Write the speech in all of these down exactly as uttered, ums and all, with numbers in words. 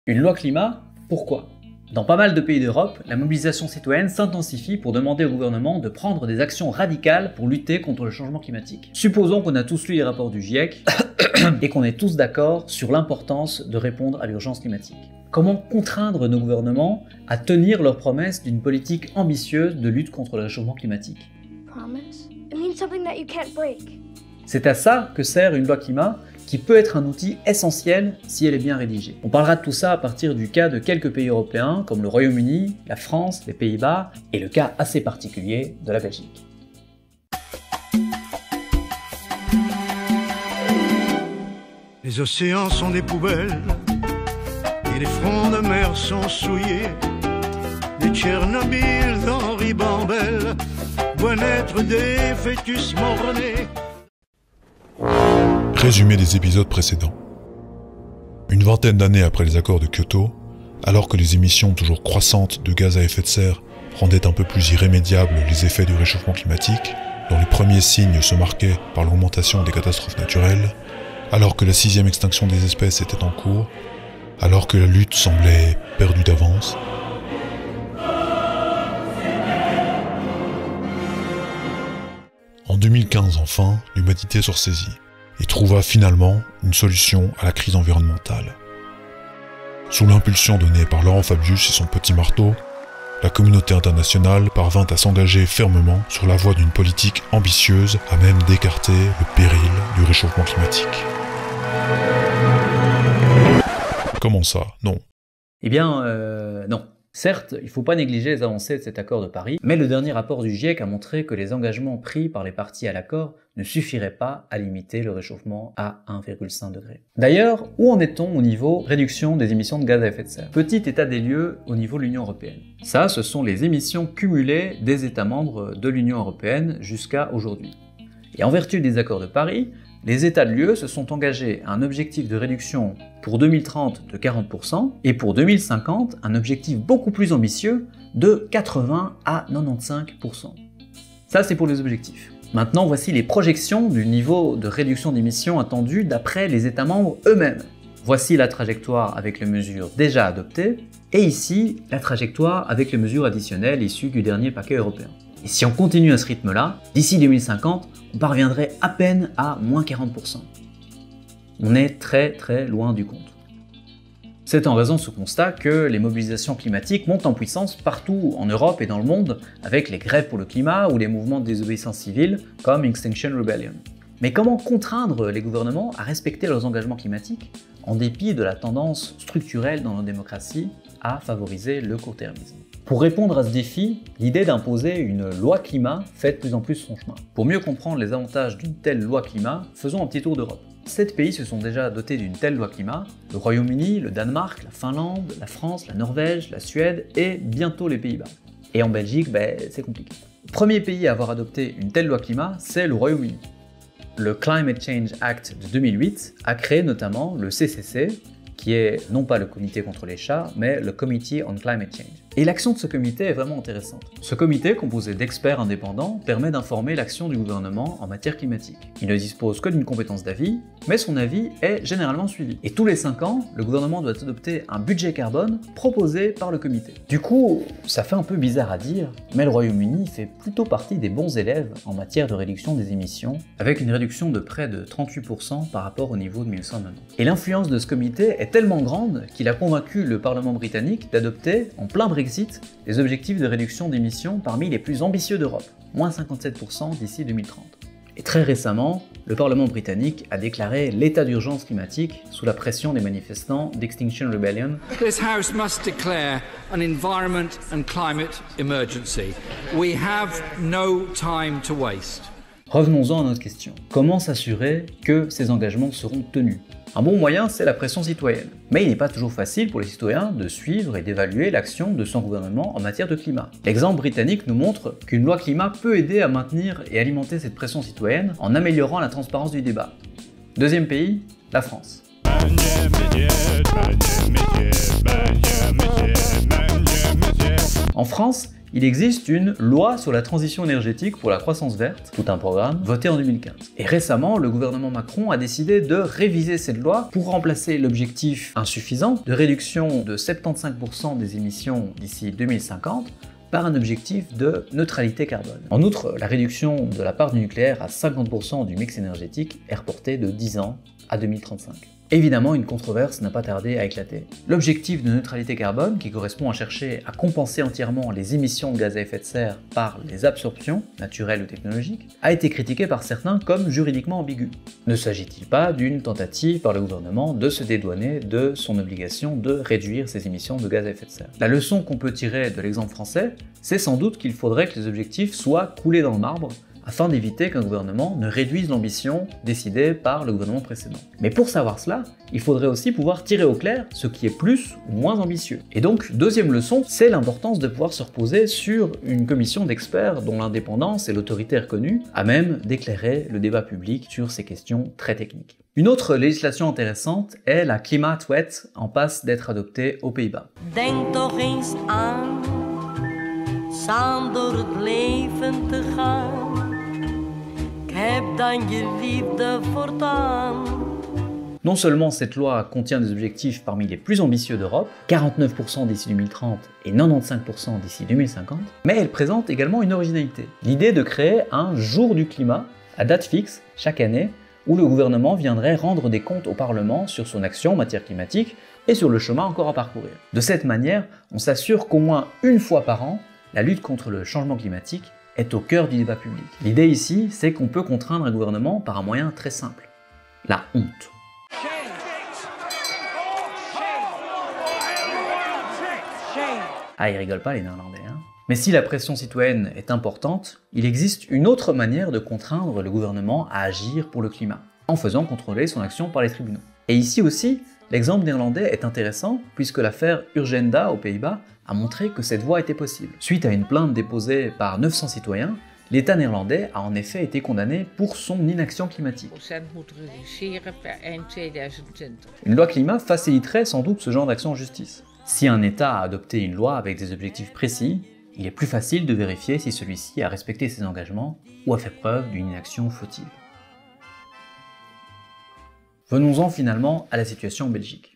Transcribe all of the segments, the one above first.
Une loi climat, pourquoi? Dans pas mal de pays d'Europe, la mobilisation citoyenne s'intensifie pour demander au gouvernement de prendre des actions radicales pour lutter contre le changement climatique. Supposons qu'on a tous lu les rapports du GIEC et qu'on est tous d'accord sur l'importance de répondre à l'urgence climatique. Comment contraindre nos gouvernements à tenir leurs promesses d'une politique ambitieuse de lutte contre le réchauffement climatique? C'est à ça que sert une loi climat, qui peut être un outil essentiel si elle est bien rédigée. On parlera de tout ça à partir du cas de quelques pays européens comme le Royaume-Uni, la France, les Pays-Bas et le cas assez particulier de la Belgique. Les océans sont des poubelles et les fronts de mer sont souillés. Les Tchernobyl d'Henri Bambel voient naître des fœtus mort-nés. Résumé des épisodes précédents. Une vingtaine d'années après les accords de Kyoto, alors que les émissions toujours croissantes de gaz à effet de serre rendaient un peu plus irrémédiables les effets du réchauffement climatique, dont les premiers signes se marquaient par l'augmentation des catastrophes naturelles, alors que la sixième extinction des espèces était en cours, alors que la lutte semblait perdue d'avance, en deux mille quinze enfin, l'humanité se ressaisit et trouva finalement une solution à la crise environnementale. Sous l'impulsion donnée par Laurent Fabius et son petit marteau, la communauté internationale parvint à s'engager fermement sur la voie d'une politique ambitieuse à même d'écarter le péril du réchauffement climatique. Comment ça? Non. Eh bien, euh, non. Certes, il ne faut pas négliger les avancées de cet accord de Paris, mais le dernier rapport du GIEC a montré que les engagements pris par les parties à l'accord ne suffiraient pas à limiter le réchauffement à un virgule cinq degré. D'ailleurs, où en est-on au niveau réduction des émissions de gaz à effet de serre? Petit état des lieux au niveau de l'Union européenne. Ça, ce sont les émissions cumulées des États membres de l'Union européenne jusqu'à aujourd'hui. Et en vertu des accords de Paris, les États de l'U E se sont engagés à un objectif de réduction pour deux mille trente de quarante pour cent et pour deux mille cinquante un objectif beaucoup plus ambitieux de quatre-vingts à quatre-vingt-quinze pour cent. Ça, c'est pour les objectifs. Maintenant, voici les projections du niveau de réduction d'émissions attendu d'après les États membres eux-mêmes. Voici la trajectoire avec les mesures déjà adoptées et ici la trajectoire avec les mesures additionnelles issues du dernier paquet européen. Et si on continue à ce rythme-là, d'ici deux mille cinquante, on parviendrait à peine à moins quarante pour cent. On est très très loin du compte. C'est en raison de ce constat que les mobilisations climatiques montent en puissance partout en Europe et dans le monde, avec les grèves pour le climat ou les mouvements de désobéissance civile comme Extinction Rebellion. Mais comment contraindre les gouvernements à respecter leurs engagements climatiques en dépit de la tendance structurelle dans nos démocraties à favoriser le court-termisme? Pour répondre à ce défi, l'idée d'imposer une loi climat fait de plus en plus son chemin. Pour mieux comprendre les avantages d'une telle loi climat, faisons un petit tour d'Europe. Sept pays se sont déjà dotés d'une telle loi climat, le Royaume-Uni, le Danemark, la Finlande, la France, la Norvège, la Suède et bientôt les Pays-Bas. Et en Belgique, ben, c'est compliqué. Le premier pays à avoir adopté une telle loi climat, c'est le Royaume-Uni. Le Climate Change Act de deux mille huit a créé notamment le C C C, qui est non pas le comité contre les chats, mais le Committee on Climate Change. Et l'action de ce comité est vraiment intéressante. Ce comité, composé d'experts indépendants, permet d'informer l'action du gouvernement en matière climatique. Il ne dispose que d'une compétence d'avis, mais son avis est généralement suivi. Et tous les cinq ans, le gouvernement doit adopter un budget carbone proposé par le comité. Du coup, ça fait un peu bizarre à dire, mais le Royaume-Uni fait plutôt partie des bons élèves en matière de réduction des émissions, avec une réduction de près de trente-huit pour cent par rapport au niveau de mille neuf cent quatre-vingt-dix. Et l'influence de ce comité est tellement grande qu'il a convaincu le Parlement britannique d'adopter, en plein Brexit, des objectifs de réduction d'émissions parmi les plus ambitieux d'Europe, moins cinquante-sept pour cent d'ici deux mille trente. Et très récemment, le Parlement britannique a déclaré l'état d'urgence climatique sous la pression des manifestants d'Extinction Rebellion. This House must declare an environment and climate emergency. We have no time to waste. Revenons-en à notre question. Comment s'assurer que ces engagements seront tenus? Un bon moyen, c'est la pression citoyenne. Mais il n'est pas toujours facile pour les citoyens de suivre et d'évaluer l'action de son gouvernement en matière de climat. L'exemple britannique nous montre qu'une loi climat peut aider à maintenir et alimenter cette pression citoyenne en améliorant la transparence du débat. Deuxième pays, la France. En En France, il existe une loi sur la transition énergétique pour la croissance verte, tout un programme, voté en deux mille quinze. Et récemment, le gouvernement Macron a décidé de réviser cette loi pour remplacer l'objectif insuffisant de réduction de soixante-quinze pour cent des émissions d'ici deux mille cinquante par un objectif de neutralité carbone. En outre, la réduction de la part du nucléaire à cinquante pour cent du mix énergétique est reportée de dix ans à deux mille trente-cinq. Évidemment, une controverse n'a pas tardé à éclater. L'objectif de neutralité carbone, qui correspond à chercher à compenser entièrement les émissions de gaz à effet de serre par les absorptions, naturelles ou technologiques, a été critiqué par certains comme juridiquement ambigu. Ne s'agit-il pas d'une tentative par le gouvernement de se dédouaner de son obligation de réduire ses émissions de gaz à effet de serre? La leçon qu'on peut tirer de l'exemple français, c'est sans doute qu'il faudrait que les objectifs soient coulés dans le marbre, afin d'éviter qu'un gouvernement ne réduise l'ambition décidée par le gouvernement précédent. Mais pour savoir cela, il faudrait aussi pouvoir tirer au clair ce qui est plus ou moins ambitieux. Et donc, deuxième leçon, c'est l'importance de pouvoir se reposer sur une commission d'experts dont l'indépendance et l'autorité reconnue, à même d'éclairer le débat public sur ces questions très techniques. Une autre législation intéressante est la Klimaatwet, en passe d'être adoptée aux Pays-Bas. Denk toch eens aan, samen door het leven te gaan. Non seulement cette loi contient des objectifs parmi les plus ambitieux d'Europe, quarante-neuf pour cent d'ici deux mille trente et quatre-vingt-quinze pour cent d'ici deux mille cinquante, mais elle présente également une originalité. L'idée de créer un jour du climat, à date fixe, chaque année, où le gouvernement viendrait rendre des comptes au Parlement sur son action en matière climatique et sur le chemin encore à parcourir. De cette manière, on s'assure qu'au moins une fois par an, la lutte contre le changement climatique est au cœur du débat public. L'idée ici, c'est qu'on peut contraindre un gouvernement par un moyen très simple, la honte. Ah, ils rigolent pas les Néerlandais, hein. Mais si la pression citoyenne est importante, il existe une autre manière de contraindre le gouvernement à agir pour le climat, en faisant contrôler son action par les tribunaux. Et ici aussi, l'exemple néerlandais est intéressant puisque l'affaire Urgenda aux Pays-Bas a montré que cette voie était possible. Suite à une plainte déposée par neuf cents citoyens, l'État néerlandais a en effet été condamné pour son inaction climatique. Une loi climat faciliterait sans doute ce genre d'action en justice. Si un État a adopté une loi avec des objectifs précis, il est plus facile de vérifier si celui-ci a respecté ses engagements ou a fait preuve d'une inaction fautive. Venons-en finalement à la situation en Belgique.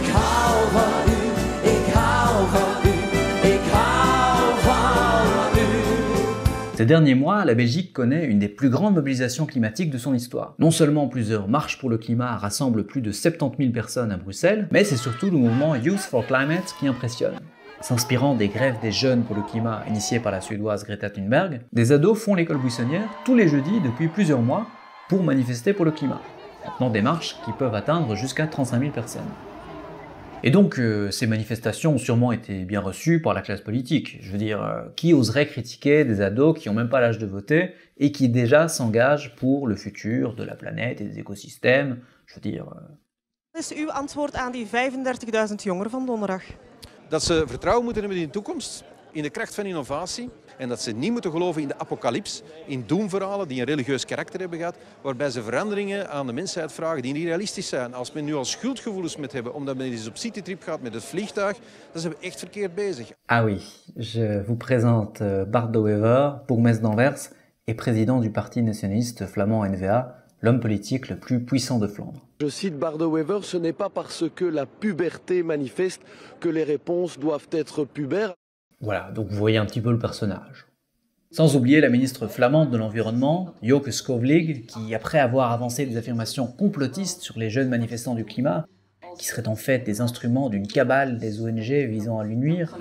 Ces derniers mois, la Belgique connaît une des plus grandes mobilisations climatiques de son histoire. Non seulement plusieurs marches pour le climat rassemblent plus de soixante-dix mille personnes à Bruxelles, mais c'est surtout le mouvement Youth for Climate qui impressionne. S'inspirant des grèves des jeunes pour le climat initiées par la suédoise Greta Thunberg, des ados font l'école buissonnière tous les jeudis depuis plusieurs mois pour manifester pour le climat. Maintenant des marches qui peuvent atteindre jusqu'à trente-cinq mille personnes. Et donc, euh, ces manifestations ont sûrement été bien reçues par la classe politique. Je veux dire, euh, qui oserait critiquer des ados qui n'ont même pas l'âge de voter et qui déjà s'engagent pour le futur de la planète et des écosystèmes? Je veux dire... Euh... Wat is uw antwoord aan die vijfendertigduizend jongeren van donderdag? Dat ze vertrouwen moeten hebben in de toekomst, in de kracht van innovatie en dat ze niet moeten geloven in de apocalyps, in doemverhalen die een religieus karakter hebben gehad, waarbij ze veranderingen aan de mensheid vragen die niet realistisch zijn. Als men nu al schuldgevoelens met hebben omdat men eens op citytrip gaat met het vliegtuig, dan zijn we echt verkeerd bezig. Ah oui, je vous présente Bart de Wever, bourgmestre d'Anvers et président du parti nationaliste flamand N V A, l'homme politique le plus puissant de Flandre. Je cite Bart de Wever, ce n'est pas parce que la puberté manifeste que les réponses doivent être pubères. Voilà, donc vous voyez un petit peu le personnage. Sans oublier la ministre flamande de l'Environnement, Joke Schouwlig, qui, après avoir avancé des affirmations complotistes sur les jeunes manifestants du climat, qui seraient en fait des instruments d'une cabale des O N G visant à lui nuire,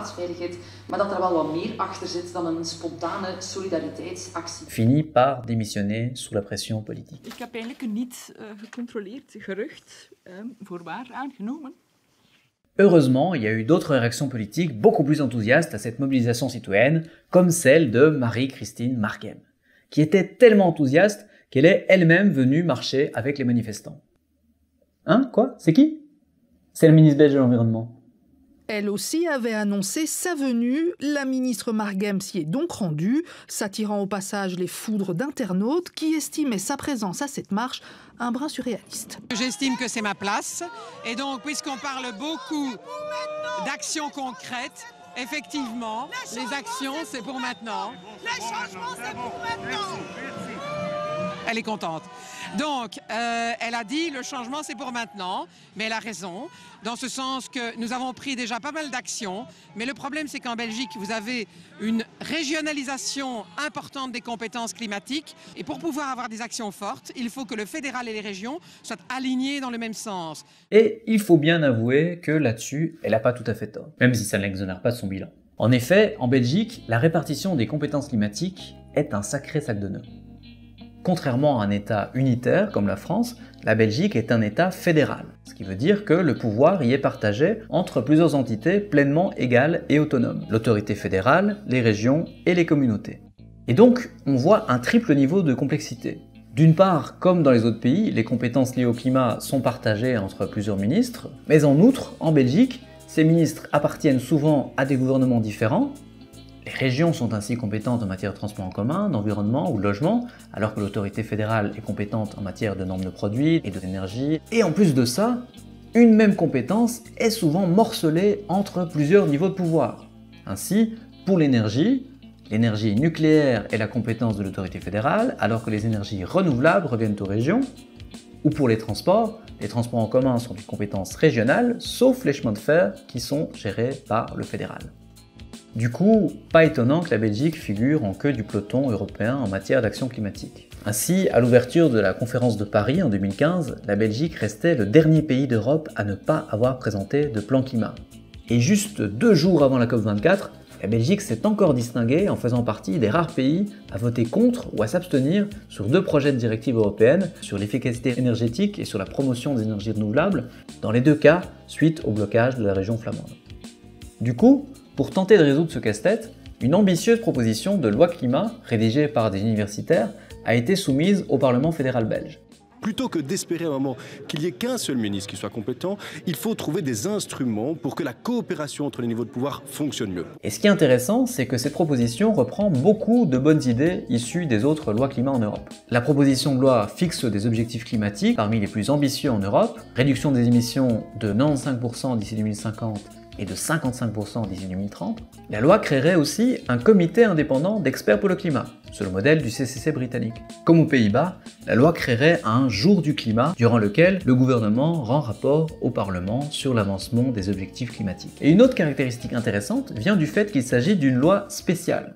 finit par démissionner sous la pression politique. Ik heb eigenlijk een niet uh, gecontroleerd gerucht uh, voor waar aangenomen. Heureusement, il y a eu d'autres réactions politiques beaucoup plus enthousiastes à cette mobilisation citoyenne, comme celle de Marie-Christine Marghem, qui était tellement enthousiaste qu'elle est elle-même venue marcher avec les manifestants. Hein? Quoi? C'est qui? C'est la ministre belge de l'Environnement. Elle aussi avait annoncé sa venue. La ministre Marghem s'y est donc rendue, s'attirant au passage les foudres d'internautes qui estimaient sa présence à cette marche un brin surréaliste. J'estime que c'est ma place. Et donc, puisqu'on parle beaucoup d'actions concrètes, Effectivement, les actions, c'est pour maintenant. Les changements, c'est pour maintenant. Elle est contente. Donc, euh, elle a dit le changement, c'est pour maintenant, mais elle a raison, dans ce sens que nous avons pris déjà pas mal d'actions, mais le problème, c'est qu'en Belgique, vous avez une régionalisation importante des compétences climatiques, et pour pouvoir avoir des actions fortes, il faut que le fédéral et les régions soient alignés dans le même sens. Et il faut bien avouer que là-dessus, elle n'a pas tout à fait tort, même si ça ne l'exonère pas de son bilan. En effet, en Belgique, la répartition des compétences climatiques est un sacré sac de nœuds. Contrairement à un État unitaire comme la France, la Belgique est un État fédéral, ce qui veut dire que le pouvoir y est partagé entre plusieurs entités pleinement égales et autonomes, l'autorité fédérale, les régions et les communautés. Et donc, on voit un triple niveau de complexité. D'une part, comme dans les autres pays, les compétences liées au climat sont partagées entre plusieurs ministres, mais en outre, en Belgique, ces ministres appartiennent souvent à des gouvernements différents. Les régions sont ainsi compétentes en matière de transport en commun, d'environnement ou de logement, alors que l'autorité fédérale est compétente en matière de normes de produits et d'énergie. Et en plus de ça, une même compétence est souvent morcelée entre plusieurs niveaux de pouvoir. Ainsi, pour l'énergie, l'énergie nucléaire est la compétence de l'autorité fédérale, alors que les énergies renouvelables reviennent aux régions. Ou pour les transports, les transports en commun sont des compétences régionales, sauf les chemins de fer qui sont gérés par le fédéral. Du coup, pas étonnant que la Belgique figure en queue du peloton européen en matière d'action climatique. Ainsi, à l'ouverture de la conférence de Paris en deux mille quinze, la Belgique restait le dernier pays d'Europe à ne pas avoir présenté de plan climat. Et juste deux jours avant la COP vingt-quatre, la Belgique s'est encore distinguée en faisant partie des rares pays à voter contre ou à s'abstenir sur deux projets de directive européenne sur l'efficacité énergétique et sur la promotion des énergies renouvelables, dans les deux cas suite au blocage de la région flamande. Du coup, pour tenter de résoudre ce casse-tête, une ambitieuse proposition de loi climat, rédigée par des universitaires, a été soumise au Parlement fédéral belge. Plutôt que d'espérer à un moment qu'il n'y ait qu'un seul ministre qui soit compétent, il faut trouver des instruments pour que la coopération entre les niveaux de pouvoir fonctionne mieux. Et ce qui est intéressant, c'est que cette proposition reprend beaucoup de bonnes idées issues des autres lois climat en Europe. La proposition de loi fixe des objectifs climatiques parmi les plus ambitieux en Europe, réduction des émissions de quatre-vingt-quinze pour cent d'ici deux mille cinquante et de cinquante-cinq pour cent d'ici deux mille trente, la loi créerait aussi un comité indépendant d'experts pour le climat, sur le modèle du C C C britannique. Comme aux Pays-Bas, la loi créerait un jour du climat, durant lequel le gouvernement rend rapport au Parlement sur l'avancement des objectifs climatiques. Et une autre caractéristique intéressante vient du fait qu'il s'agit d'une loi spéciale.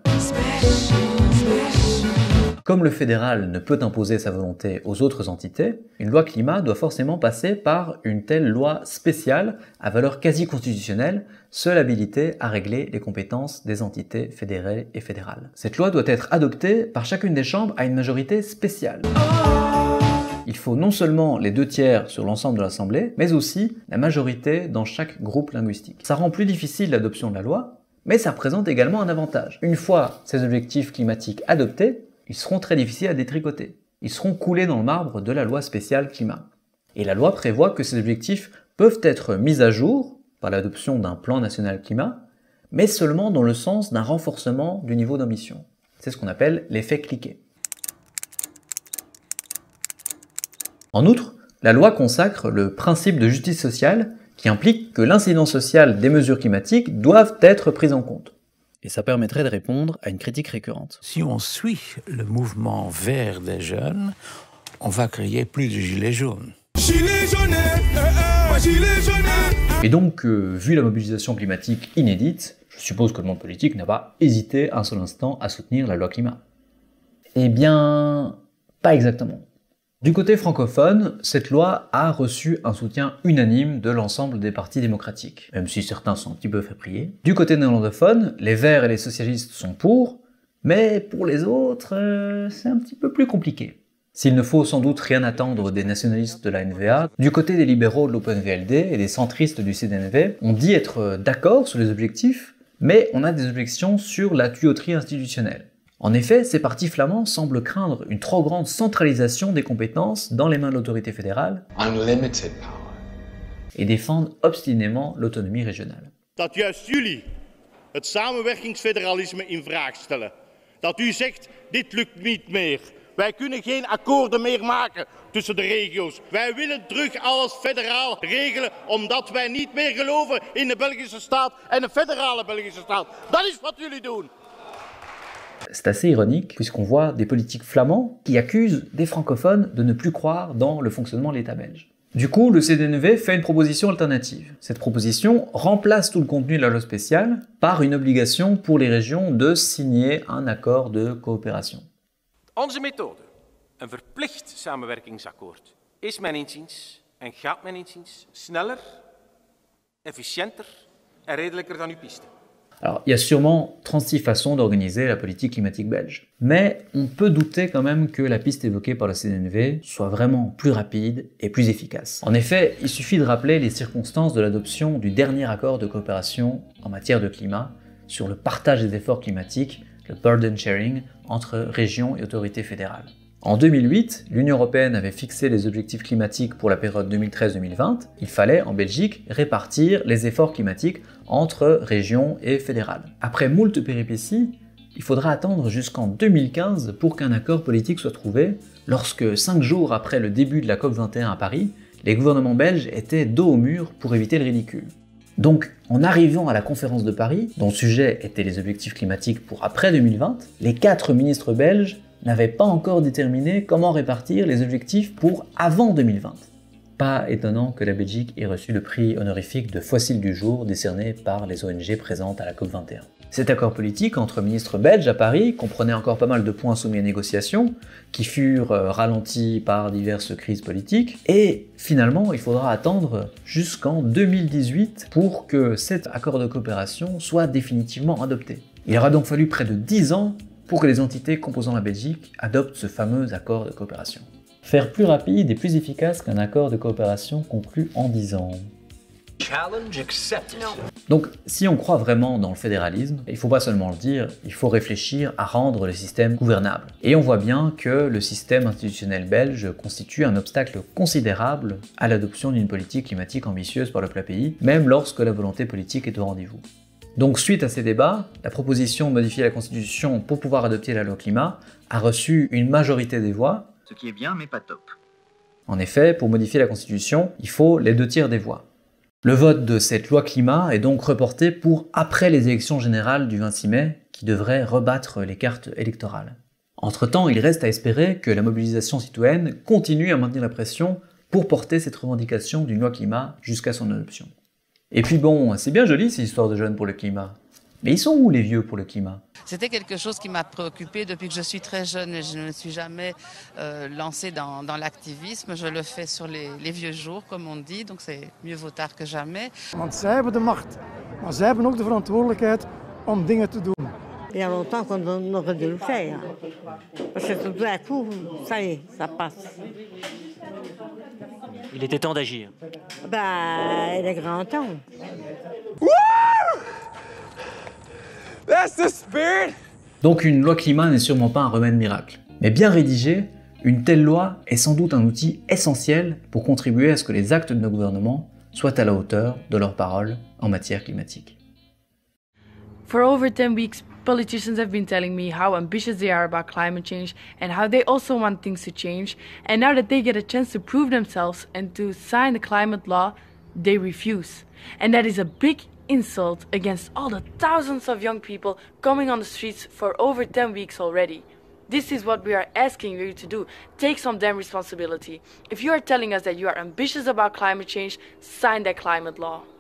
Comme le fédéral ne peut imposer sa volonté aux autres entités, une loi climat doit forcément passer par une telle loi spéciale à valeur quasi constitutionnelle, seule habilitée à régler les compétences des entités fédérées et fédérales. Cette loi doit être adoptée par chacune des chambres à une majorité spéciale. Il faut non seulement les deux tiers sur l'ensemble de l'Assemblée, mais aussi la majorité dans chaque groupe linguistique. Ça rend plus difficile l'adoption de la loi, mais ça représente également un avantage. Une fois ces objectifs climatiques adoptés, ils seront très difficiles à détricoter. Ils seront coulés dans le marbre de la loi spéciale climat. Et la loi prévoit que ces objectifs peuvent être mis à jour par l'adoption d'un plan national climat, mais seulement dans le sens d'un renforcement du niveau d'ambition. C'est ce qu'on appelle l'effet cliquet. En outre, la loi consacre le principe de justice sociale qui implique que l'incidence sociale des mesures climatiques doivent être prises en compte. Et ça permettrait de répondre à une critique récurrente. Si on suit le mouvement vert des jeunes, on va créer plus de gilets jaunes. Gilets jaunes, euh, gilets jaunes. Et donc, euh, vu la mobilisation climatique inédite, je suppose que le monde politique n'a pas hésité un seul instant à soutenir la loi climat. Eh bien, pas exactement. Du côté francophone, cette loi a reçu un soutien unanime de l'ensemble des partis démocratiques, même si certains sont un petit peu fait prier. Du côté néerlandophone, les Verts et les socialistes sont pour, mais pour les autres, euh, c'est un petit peu plus compliqué. S'il ne faut sans doute rien attendre des nationalistes de la N V A, du côté des libéraux de l'Open V L D et des centristes du C D N V, on dit être d'accord sur les objectifs, mais on a des objections sur la tuyauterie institutionnelle. En effet, ces partis flamands semblent craindre une trop grande centralisation des compétences dans les mains de l'autorité fédérale et défendent obstinément l'autonomie régionale. Dat juist jullie het samenwerkingsfederalisme in vraag stellen. Dat u zegt, dit lukt niet meer. Wij kunnen geen akkoorden meer maken tussen de regio's. Wij willen terug alles federaal regelen, omdat wij niet meer geloven in de Belgische staat en de federale Belgische staat. Dat is wat jullie doen. C'est assez ironique puisqu'on voit des politiques flamands qui accusent des francophones de ne plus croire dans le fonctionnement de l'État belge. Du coup, le C D N V fait une proposition alternative. Cette proposition remplace tout le contenu de la loi spéciale par une obligation pour les régions de signer un accord de coopération. Onze methode, een verplicht samenwerkingsakkoord, is mijn inziens en gaat mijn inziens sneller, efficiënter en redelijker dan uw piste. Alors, il y a sûrement trente-six façons d'organiser la politique climatique belge. Mais on peut douter quand même que la piste évoquée par le C D N V soit vraiment plus rapide et plus efficace. En effet, il suffit de rappeler les circonstances de l'adoption du dernier accord de coopération en matière de climat sur le partage des efforts climatiques, le burden sharing, entre régions et autorités fédérales. En deux mille huit, l'Union européenne avait fixé les objectifs climatiques pour la période deux mille treize deux mille vingt. Il fallait, en Belgique, répartir les efforts climatiques entre régions et fédérales. Après moult péripéties, il faudra attendre jusqu'en deux mille quinze pour qu'un accord politique soit trouvé, lorsque, cinq jours après le début de la COP vingt et un à Paris, les gouvernements belges étaient dos au mur pour éviter le ridicule. Donc, en arrivant à la conférence de Paris, dont le sujet était les objectifs climatiques pour après deux mille vingt, les quatre ministres belges n'avaient pas encore déterminé comment répartir les objectifs pour avant deux mille vingt. Pas étonnant que la Belgique ait reçu le prix honorifique de fossile du jour décerné par les O N G présentes à la COP vingt et un. Cet accord politique entre ministres belges à Paris comprenait encore pas mal de points soumis à négociation, qui furent ralentis par diverses crises politiques, et finalement il faudra attendre jusqu'en deux mille dix-huit pour que cet accord de coopération soit définitivement adopté. Il aura donc fallu près de dix ans pour que les entités composant la Belgique adoptent ce fameux accord de coopération. Faire plus rapide et plus efficace qu'un accord de coopération conclu en dix ans. Challenge accepted. Donc, si on croit vraiment dans le fédéralisme, il ne faut pas seulement le dire, il faut réfléchir à rendre le système gouvernable. Et on voit bien que le système institutionnel belge constitue un obstacle considérable à l'adoption d'une politique climatique ambitieuse par le plat pays, même lorsque la volonté politique est au rendez-vous. Donc, suite à ces débats, la proposition de modifier la Constitution pour pouvoir adopter la loi climat a reçu une majorité des voix. Ce qui est bien, mais pas top. En effet, pour modifier la Constitution, il faut les deux tiers des voix. Le vote de cette loi climat est donc reporté pour après les élections générales du vingt-six mai, qui devraient rebattre les cartes électorales. Entre-temps, il reste à espérer que la mobilisation citoyenne continue à maintenir la pression pour porter cette revendication d'une loi climat jusqu'à son adoption. Et puis bon, c'est bien joli ces histoires de jeunes pour le climat. Mais ils sont où les vieux pour le climat? C'était quelque chose qui m'a préoccupée depuis que je suis très jeune et je ne me suis jamais euh, lancée dans, dans l'activisme. Je le fais sur les, les vieux jours, comme on dit, donc c'est mieux vaut tard que jamais. Want zij hebben de macht, maar zij hebben ook de verantwoordelijkheid om dingen te doen. Il y a longtemps qu'on aurait dû le faire. Parce que tout à coup, ça y est, ça passe. Il était temps d'agir. Ben, il est grand temps. That's the spirit. Donc une loi climat n'est sûrement pas un remède miracle. Mais bien rédigée, une telle loi est sans doute un outil essentiel pour contribuer à ce que les actes de nos gouvernements soient à la hauteur de leurs paroles en matière climatique. For over ten weeks, politicians have been telling me how ambitious they are about climate change and how they also want things to change. And now that they get a chance to prove themselves and to sign the climate law, they refuse. And that is a big insult against all the thousands of young people coming on the streets for over ten weeks already. This is what we are asking you to do. Take some damn responsibility. If you are telling us that you are ambitious about climate change, sign that climate law.